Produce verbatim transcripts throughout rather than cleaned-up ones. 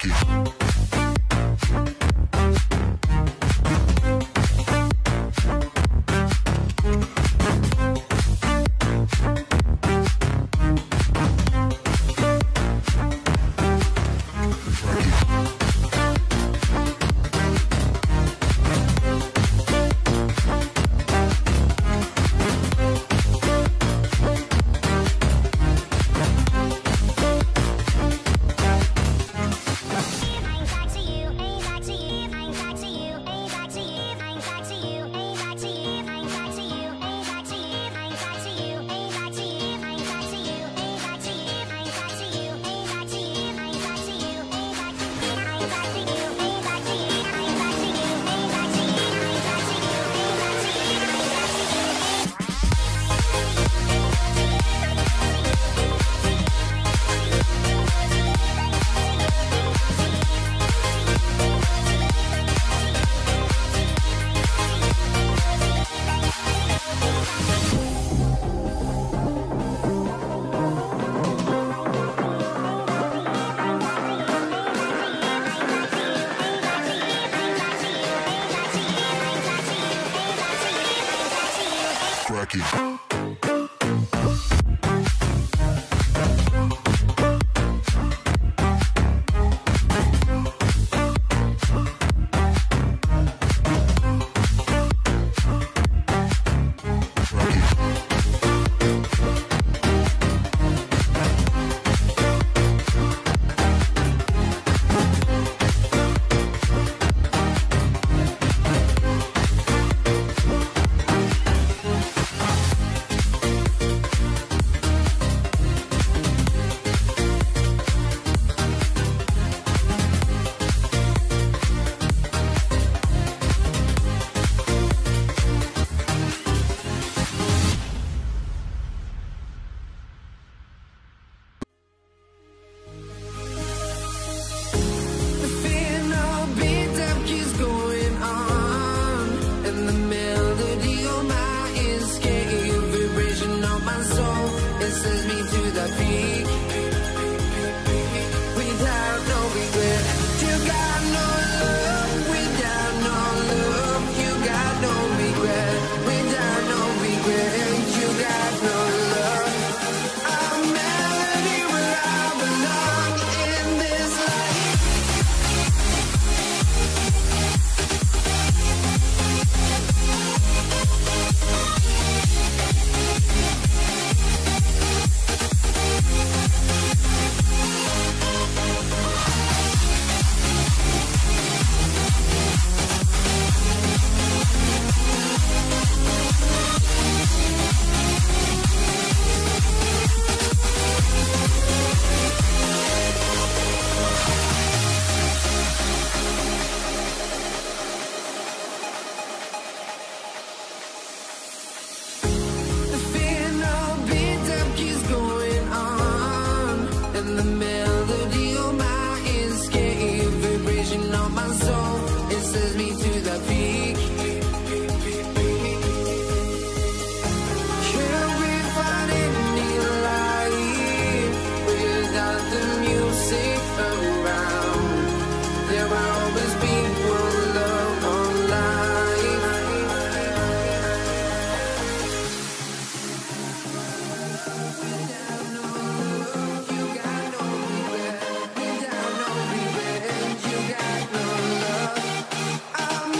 I'm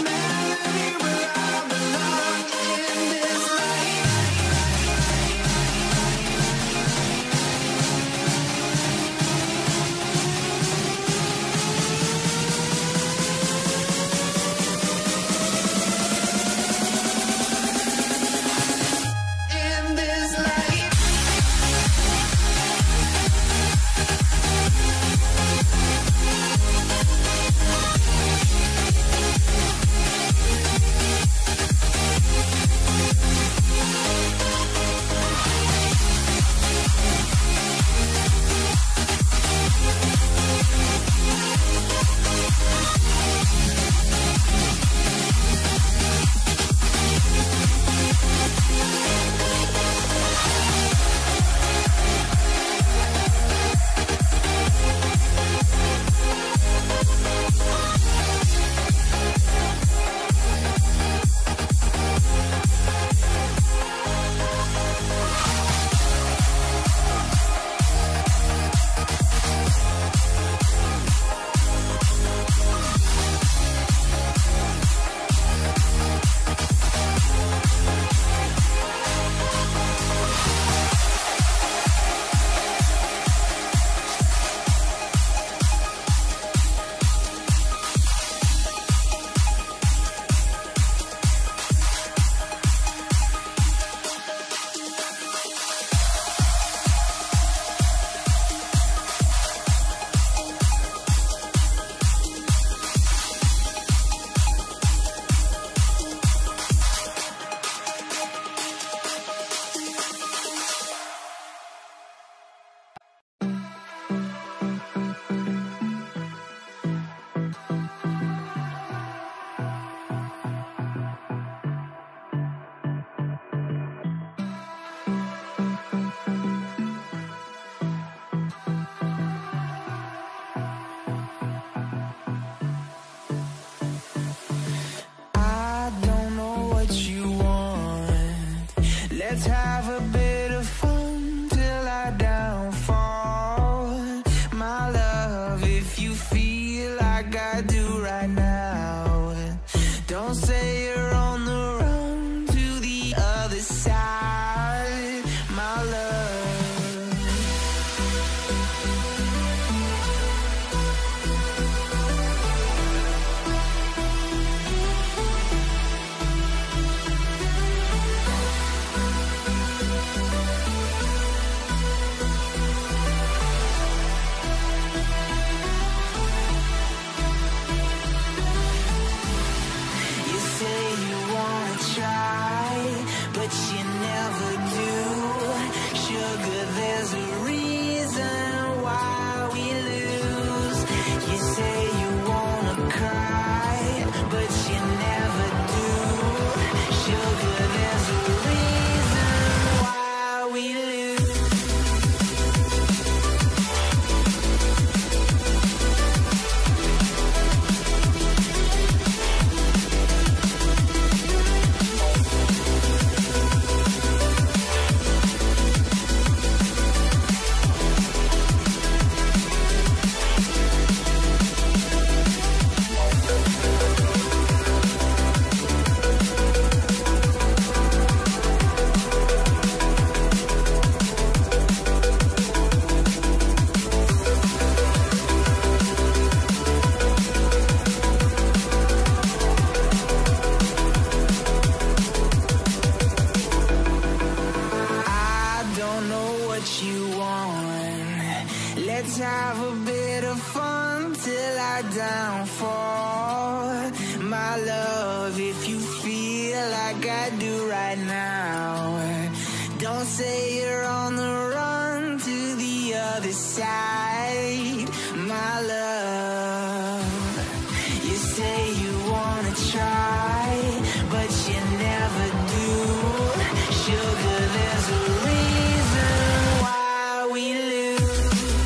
a bit of fun till I downfall. My love, if you feel like I do right now, don't say you're on the run to the other side. My love, you say you wanna try, but you never do. Sugar, there's a reason why we lose.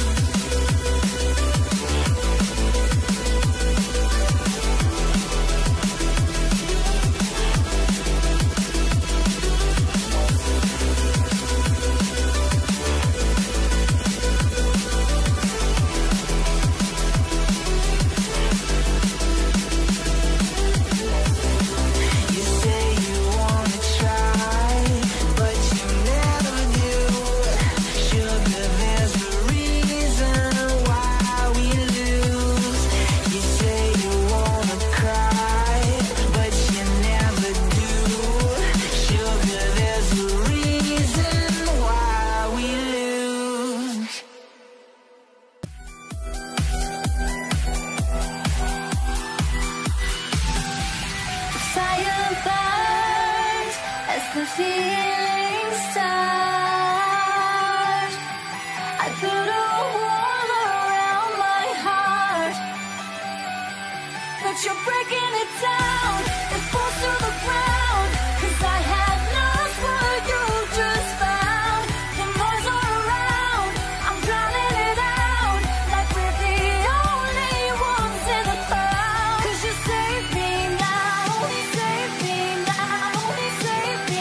The feeling starts. I put a wall around my heart, but you're breaking it down. It falls to the ground, 'cause I had lost what you just found. The noise all around, I'm drowning it out, like we're the only ones in the crowd. 'Cause you save me now, save me now, save me.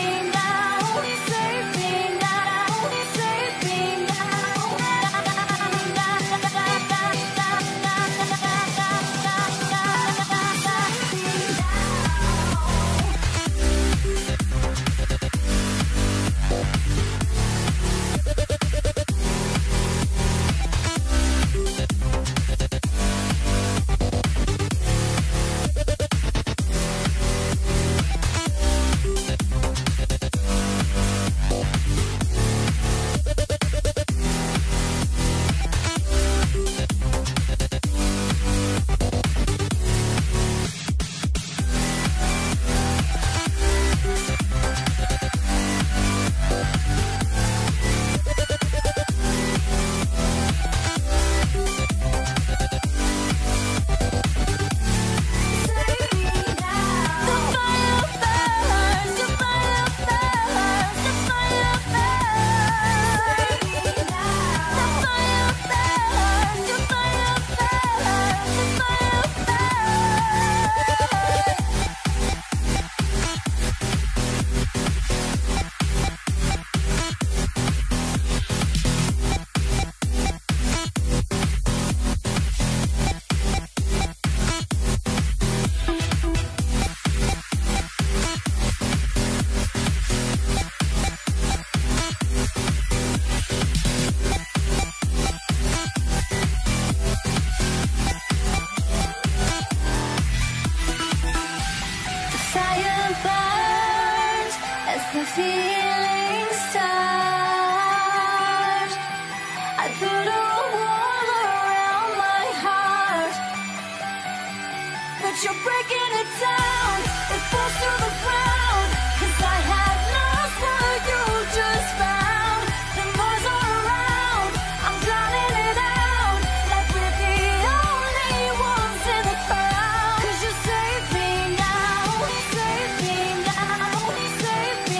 The feeling starts. I put a wall around my heart, but you're breaking it down. It falls to the ground, 'cause I had lost what you just found. The noise all around, I'm drowning it out, like we're the only ones in the crowd. 'Cause you save me now, save me now, save me.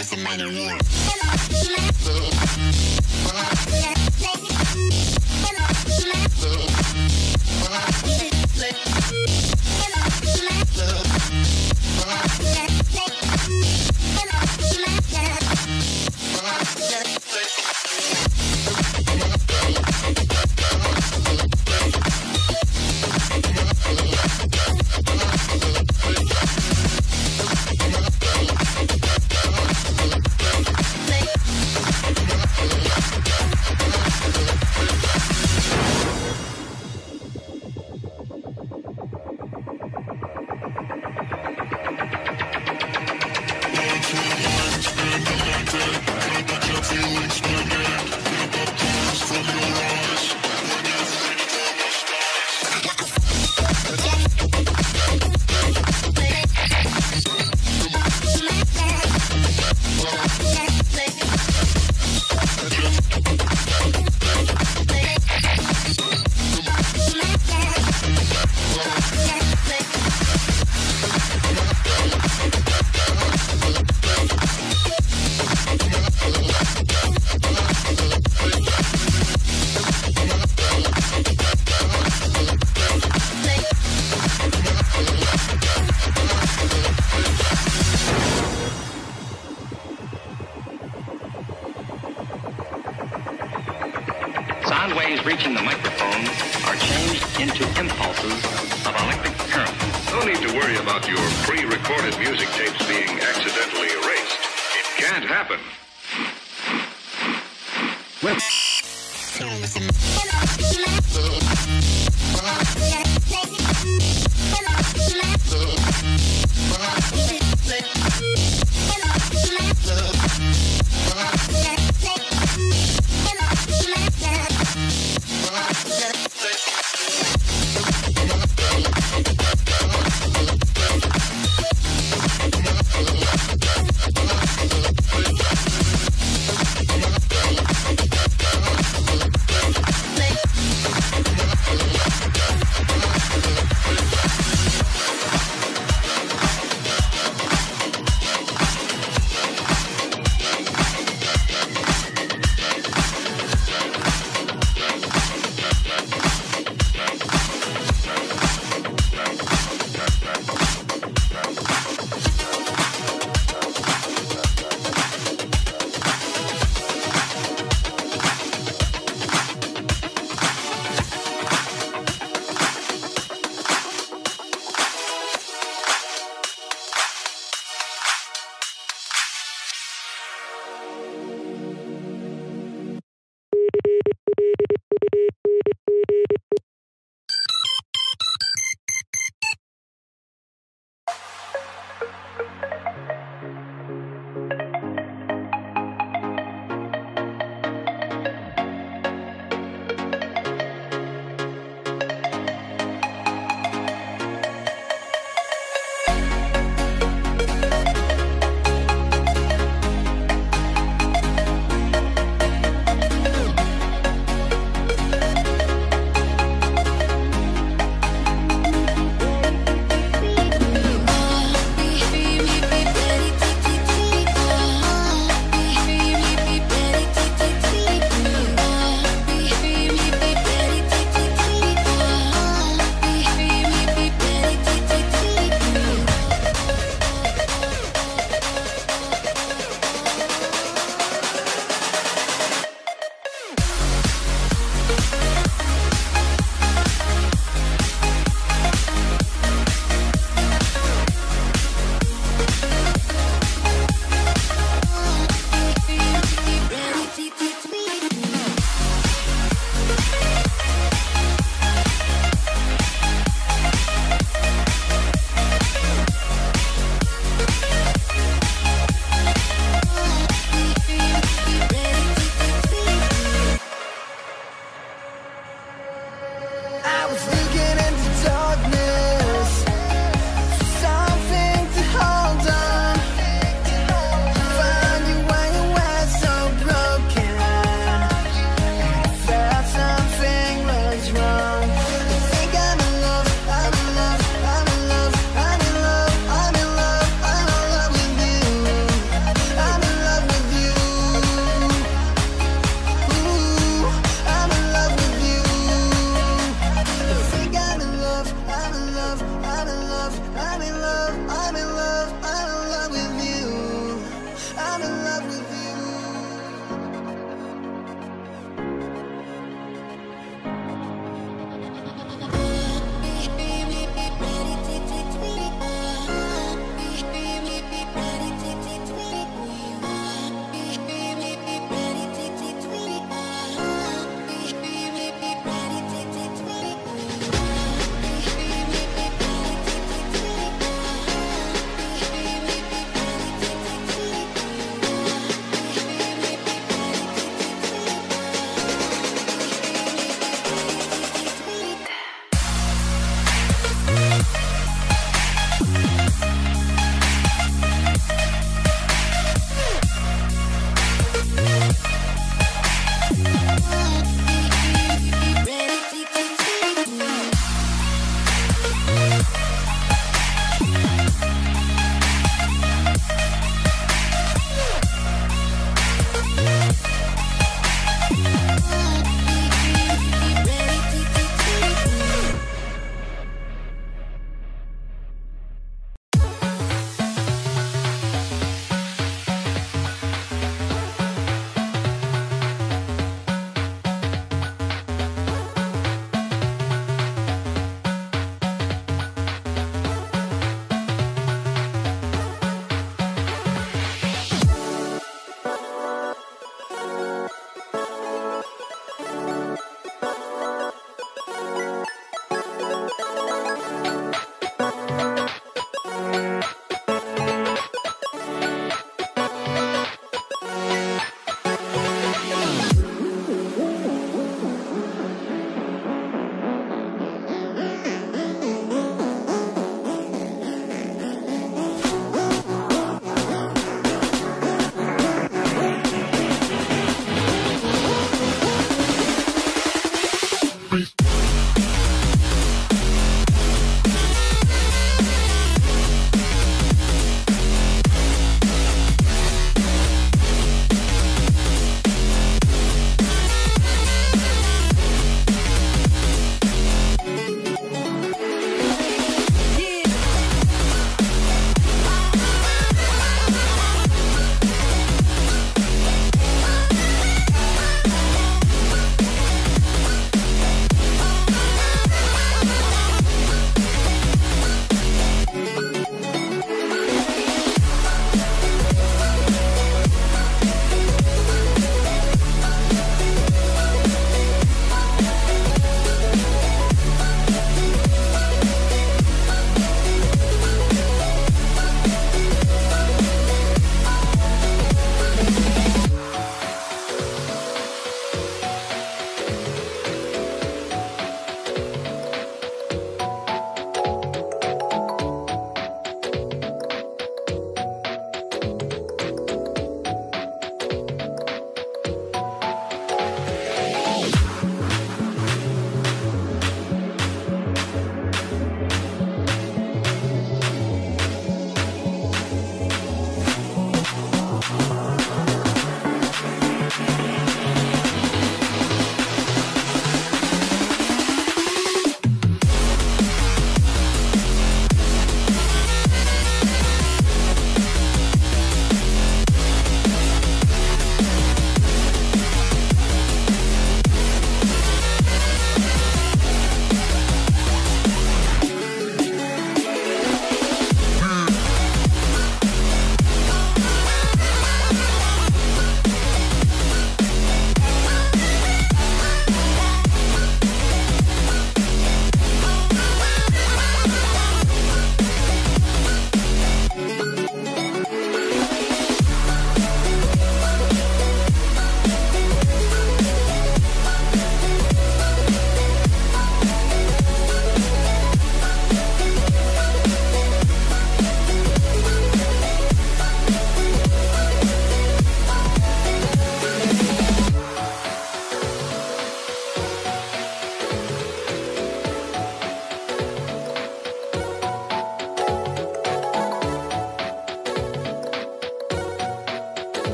Sound waves reaching the microphone are changed into impulses of electric current. No need to worry about your pre-recorded music tapes being accidentally erased. It can't happen. Well,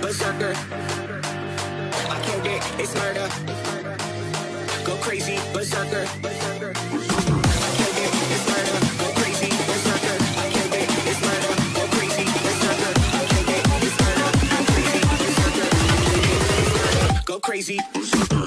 berserker. I killed it, it's murder. Go crazy, berserker. I killed it, it's murder. Go crazy, berserker. I killed it, it's murder. Go crazy, berserker. I killed it, it's murder. Go crazy, berserker. I killed it, it's murder. Go crazy, berserker.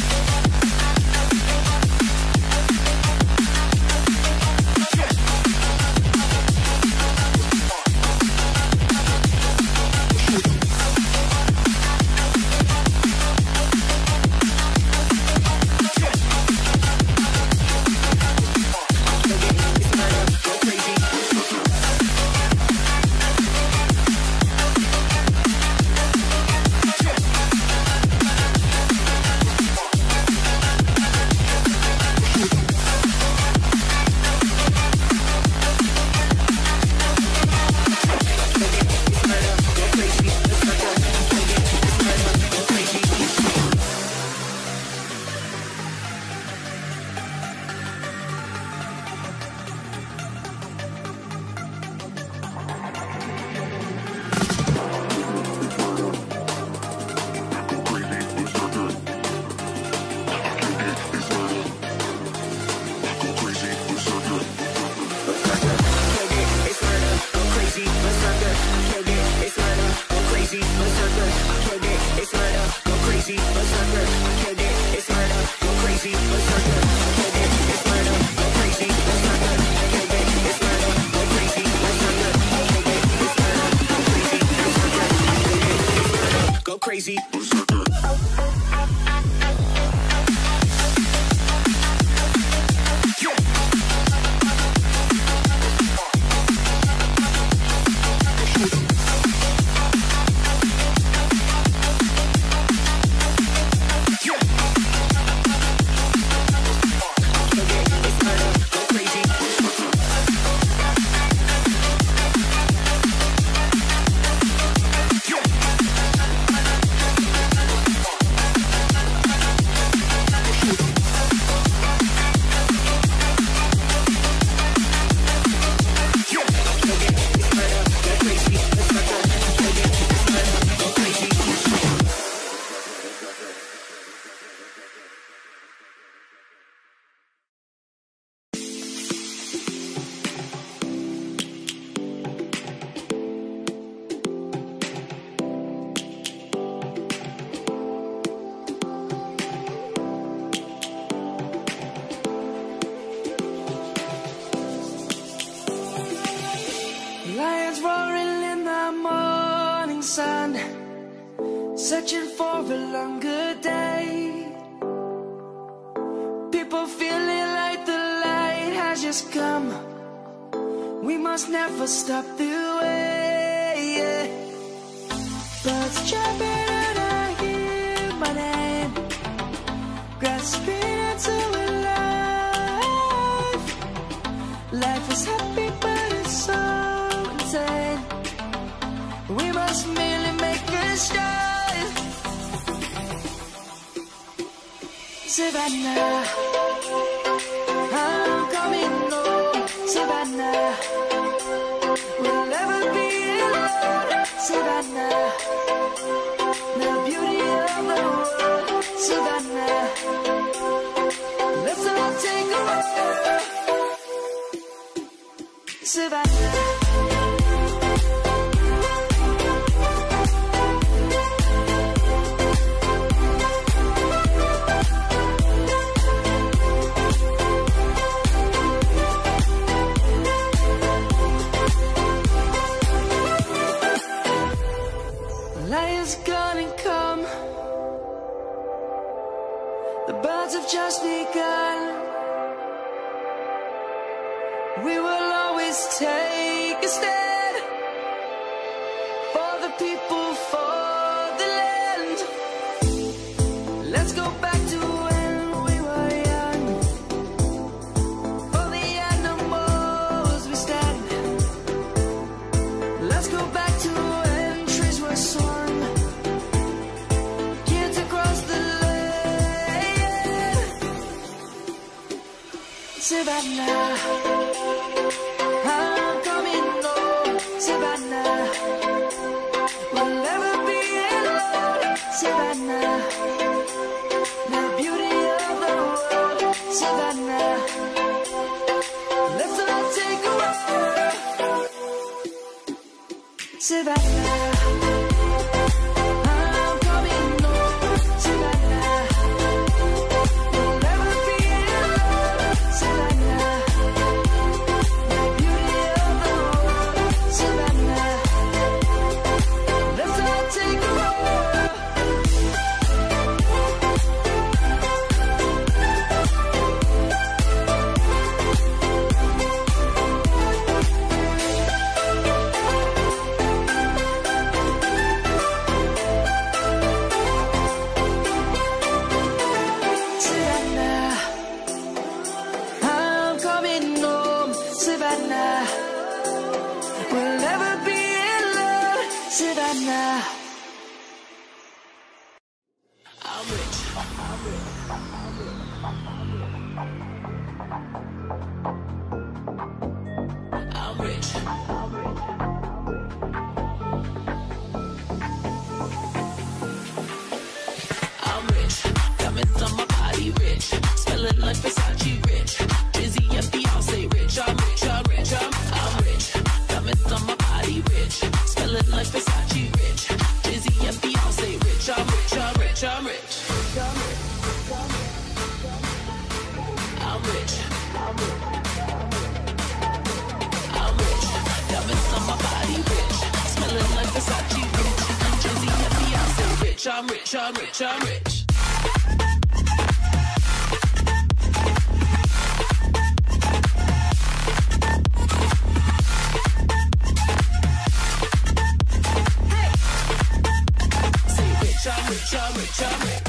Crazy. Lions roaring in the morning sun, searching for a longer day. People feeling like the light has just come. We must never stop the way, yeah. Birds jumping and I hear my name, grasping into a life. Life is happy but it's so insane. We must merely make a start. Savannah, I'm coming home. Savannah, we'll never be alone. Savannah, the beauty of the world. Savannah, let's all take a walk. Savannah. Lion's gonna come. The birds have just begun. We will always take a stand for the people, for the land. Let's go back to when we were young. For the animals we stand. Let's go back to when trees were swung. Kids across the land. Savannah, I'm coming home. Savannah, we'll never be I'm rich. I'm rich. Diamonds on my body, rich. Smelling like Versace, rich. Jay-Z and Beyonce, rich. I'm rich, I'm rich, I'm, I'm rich. Diamonds on my body, rich. Smelling like Versace, rich. Jay-Z and Beyonce, rich. I'm rich, I'm rich, I'm rich. I'm rich. I'm rich. Diamonds on my body, rich. Smelling like Versace, rich. Jay-Z and Beyonce, rich. I'm rich, I'm rich, I'm rich. I'm rich, I'm rich, I'm rich.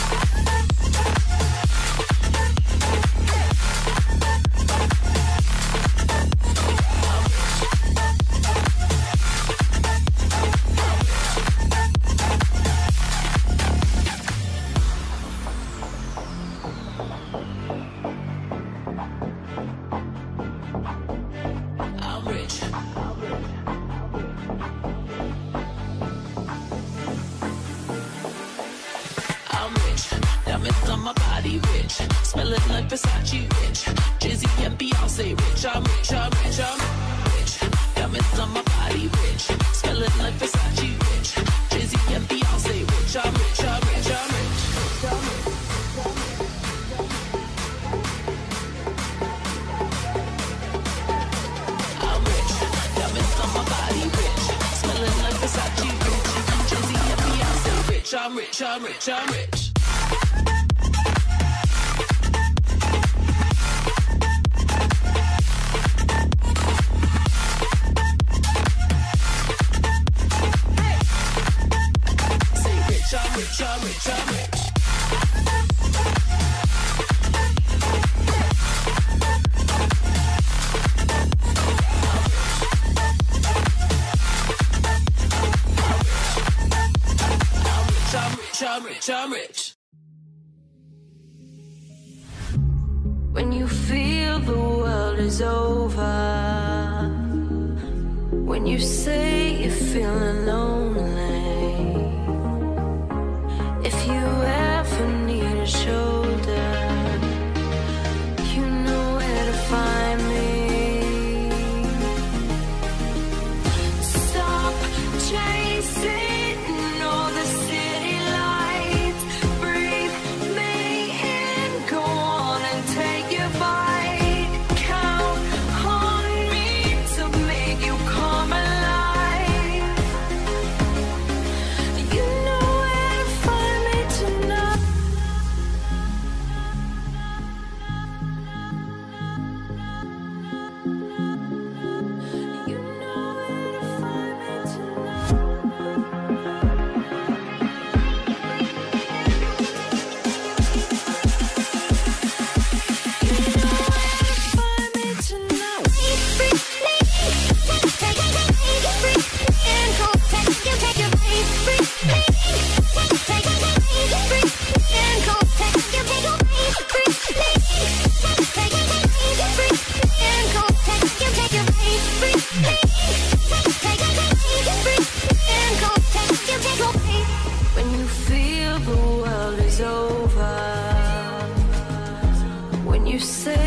I'm rich. I'm rich. Diamonds on my body, rich. Smelling like Versace, rich. Jay-Z and Beyonce, rich. I'm rich, I'm rich, I'm rich. Diamonds on my body, rich. Smelling like Versace, rich. Jay-Z and Beyonce, rich. I'm rich, I'm rich, I'm rich. I'm rich. Diamonds on my body, rich. Smelling like Versace, rich. Jay-Z and Beyonce, rich. I'm rich, I'm rich, I'm rich. I'm rich, I'm rich, I'm rich. I'm rich, I'm rich, I'm rich. When you feel the world is over, when you say you're feeling lonely, if you ever need a shoulder, you know where to find me. Stop chasing all the city lights. Breathe me in, go on and take your bite. Count on me to make you come alive. You know where to find me tonight. You know where to find me tonight. When you feel the world is over, when you say